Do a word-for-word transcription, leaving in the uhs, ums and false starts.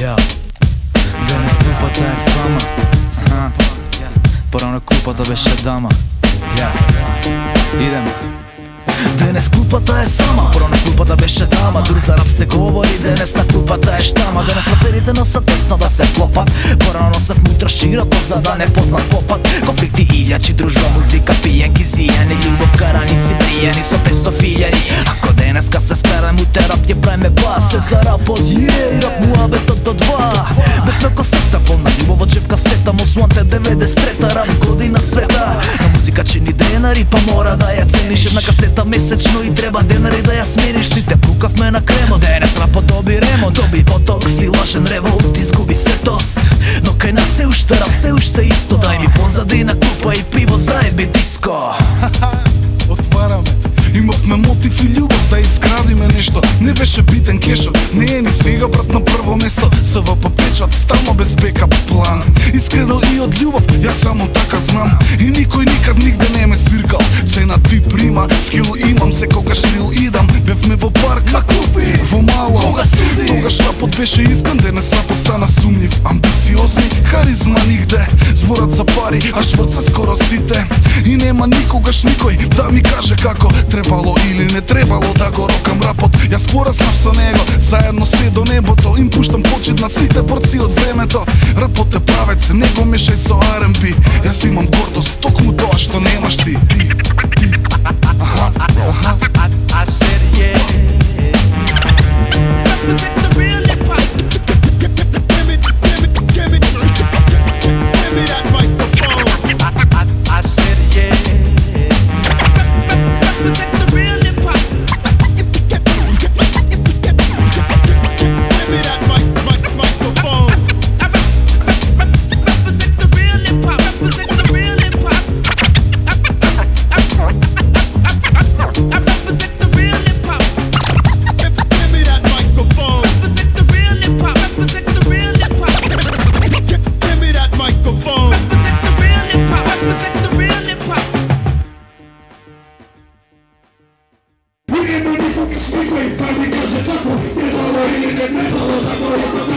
Ja, danas Klupata je s vama. Porano Klupata беше dama. Ja, idemo. Денес Клупата е сама, порано Клупата беше дама. Дур за рап се говори, денес на Клупата е штама. Денес раперите носат тесно да се клопат. Порано носат мутра широко, за да не познат попад. Конфликти илјачи, дружба, музика, пијенки, зијани. Љубов, караници, пријени со песто филјани. Ако денеска се сперем у те рап ќе правиме бас. Се за рапот, је, и рап муабетот до два. Бев на косета, полна љубов од джеп касета. Музуанте деветдесет и трета, рап година света. На музика чини денари, па мора да ја цениш. Една касета месечно и треба денари да ја смениш. Сите пукавме на кремот, денес рапот доби ремонт. Доби ботокс и лажен револт, изгуби светост. Но кај нас се уште рап, се уште исто. Дај ми позадина клупа и пиво, заеби диско. Отвараме. Имавме мотив и љубов да изградиме нешто. Не беше битен кешот, не е ни сега брат на прво место. С В П печат, стално без бекап план. Искрено и од љубов, јас само така знам. И никој никад нигде не ме свиркал. Цена ти прима, скил имам, секогаш рил идам. Бевме во парк, на клупи, во мало. Кога студи? Тогаш рапот беше искан, денес рапот стана сумнив. Амбициозни, харизма нигде. Зборат за пари, а шврце скоро сите. И нема никогаш никој да ми каже како требало или не требало да го рокам рапот. Јас пораснав со него, заедно се до небото. Им пуштам почет на сите борци од времето. Рапот е правец, не го мешај со Ар Ен Би. Јас имам гордост, токму тоа што немаш ти. Аха, аха. I said yeah. Represent the real hip hop. Give me, give me, give me, give me that microphone. I said yeah. Represent the real hip hop. Give me that mic, mic, microphone. Represent the real hip hop. Represent the real hip hop. I represent the real hip hop. Give me that microphone. Represent the real hip hop. Represent the real hip hop. Give me that microphone. Represent the real hip hop. Represent the real hip hop. We can do this, we can do it, but because it's up, it's all over, you can never hold up,